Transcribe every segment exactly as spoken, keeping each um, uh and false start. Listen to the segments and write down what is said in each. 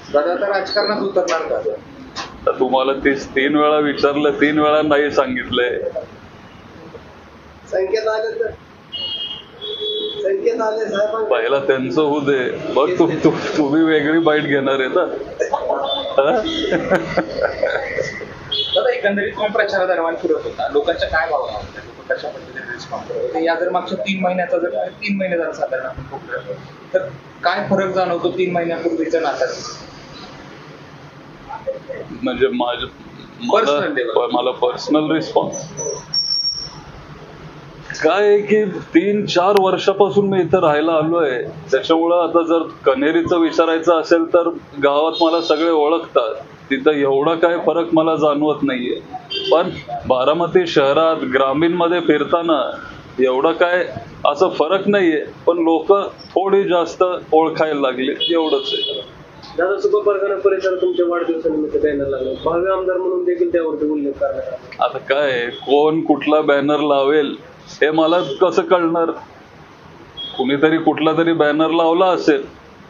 दादा आता राजकारणात उतरणार का? तर तुम्हाला तीस तीन वेळा विचारलं, तीन वेळा नाही सांगितलंय. संकेत आले तर संकेत आले साहेब. पहिला त्यांचं होऊ दे, बघ तू तू तुम्ही वेगळी बाईट घेणार आहे ना. दादा एकंदरीत तुम्ही प्रचारादरम्यान फिरत होता, लोकांच्या काय भावना होत्या, लोक कशा पद्धतीने रिस्पॉन्स करत होते? या जर मागच्या तीन महिन्याचा जर तीन महिने जर साधारण आपण बघतोय तर काय फरक जाणवतो तीन महिन्यापूर्वीच्या नात्यात? म्हणजे माझं मला मला पर्सनल रिस्पॉन्स काय आहे की तीन चार वर्षापासून मी इथं राहायला आलोय, त्याच्यामुळं आता जर कन्हेरीचं विचारायचं असेल तर गावात मला सगळे ओळखतात, तिथं एवढा काय फरक मला जाणवत नाहीये. पण बारामती शहरात ग्रामीण मध्ये फिरताना एवढं काय असं फरक नाहीये, पण लोक थोडी जास्त ओळखायला लागली, एवढंच आहे. दादा सुपर परगणा परिसर तुमच्या वाढदिवसानिमित्त बॅनर लागले, भावी आमदार म्हणून देखील त्यावरती उल्लेख करण्यात आला. आता काय कोण कुठला बॅनर लावेल हे मला कसं कळणार? कुणीतरी कुठला तरी बॅनर लावला असेल.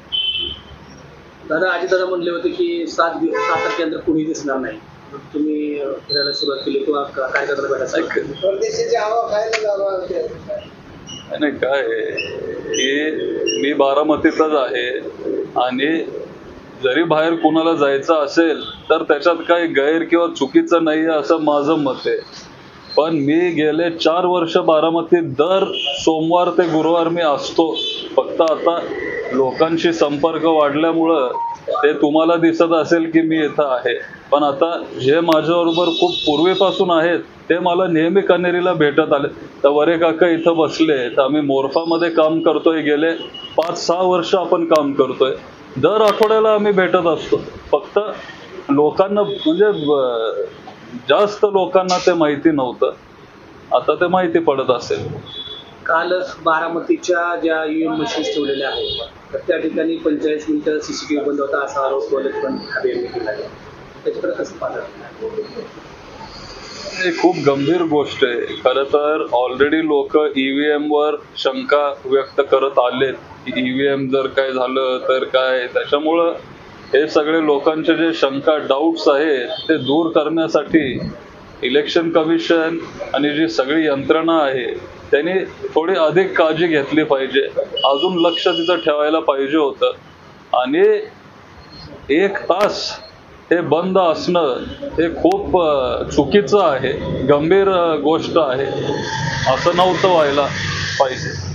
दादा आजी दादा म्हणले होते की सात दिवस सात तारखेनंतर कुणी दिसणार नाही, तुम्ही फिरायला सुरुवात केली किंवा काय करायला भेटायचं परदेशाची हवा खायला जावं. नाही काय की मी बारामतीतच आहे आणि जरी बाहेर कुणाला जायचं असेल तर त्याच्यात काही गैर किंवा चुकीचं नाही असं माझं मत आहे. पण मी गेले चार वर्ष बारामतीत दर सोमवार ते गुरुवार मी असतो. फक्त आता लोकांशी संपर्क वाढल्यामुळं ते तुम्हाला दिसत असेल की मी इथं आहे, पण आता जे माझ्याबरोबर खूप पूर्वीपासून आहेत ते मला नेहमी कन्हेरीला भेटत आले. तर वरे काका इथं बसले, तर आम्ही मोरफामध्ये काम करतोय, गेले पाच सहा वर्ष आपण काम करतोय, दर आठवड्याला आम्ही भेटत असतो. फक्त लोकांना म्हणजे जास्त लोकांना ते माहिती नव्हतं, आता ते माहिती पडत असेल. काल बारामतीच्या ज्या ईव्हीएम मशीन्स ठेवलेल्या आहेत तर त्या ठिकाणी पंचेचाळीस मिनिटं सीसीटीव्ही बंद होता असा आरोप बोलत पण केला आहे, त्याच्याकडे कसं पाहतात? ही खूप गंभीर गोष्ट आहे. खरं तर ऑलरेडी लोक ईव्हीएम वर शंका व्यक्त करत आलेत की ईव्हीएम जर काय झालं तर काय. त्याच्यामुळं हे सगळे लोकांचे जे शंका डाऊट्स आहेत ते दूर करण्यासाठी इलेक्शन कमिशन आणि जी सगळी यंत्रणा आहे त्यांनी थोडी अधिक काळजी घेतली पाहिजे, अजून लक्ष तिथं ठेवायला पाहिजे होतं. आणि एक तास हे बंद असणं हे खूप चुकीचं आहे, गंभीर गोष्ट आहे, असं नव्हतं व्हायला पाहिजे.